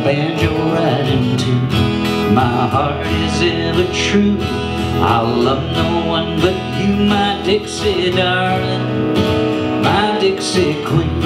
banjo riding tune. My heart is ever true. I'll love no one but you, my Dixie darling, my Dixie queen.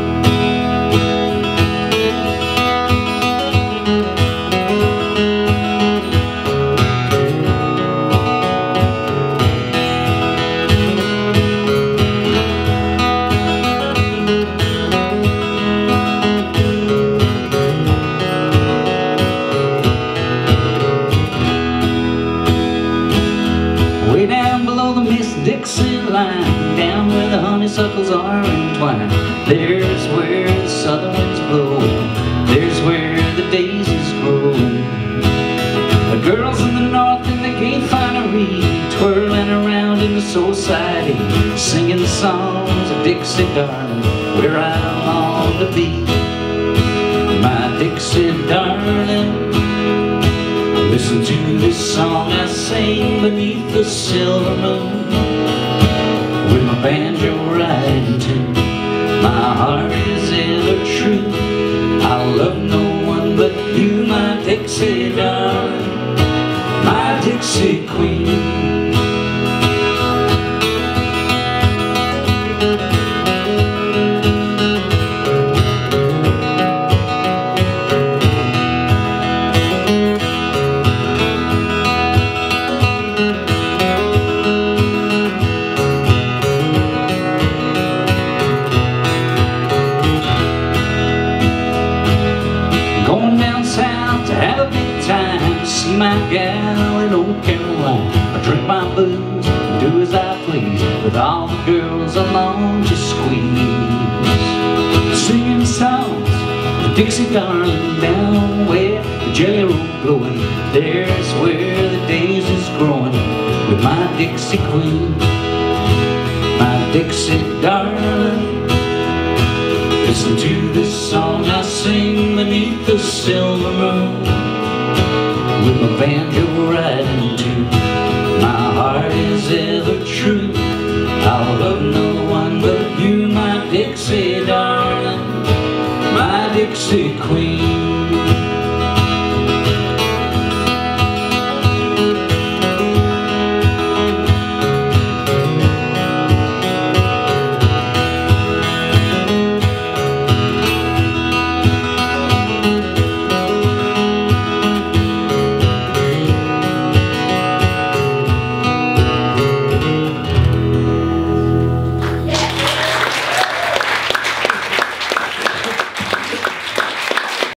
Way down below the Miss-Dixie line, down where the honeysuckles are entwined, there's where the southern winds blow, there's where the daisies grow. The girls in the north in the gay finery, twirling around in the society, singing songs of Dixie darling, where I long to be. My Dixie darling, listen to this song I sing beneath the silver moon, with my banjo riding tune. My heart is ever true. I'll love no one but you, my Dixie darling, my Dixie queen. See my gal in old Carolina, I drink my booze and do as I please, with all the girls I long to squeeze. Singing songs of Dixie darling, down where the jelly roll blowing, there's where the daisies growing, with my Dixie queen, my Dixie darling. Listen to this song I sing beneath the silver moon, with my banjo riding tune. My heart is ever true. I'll love no one but you, my Dixie darling, my Dixie queen.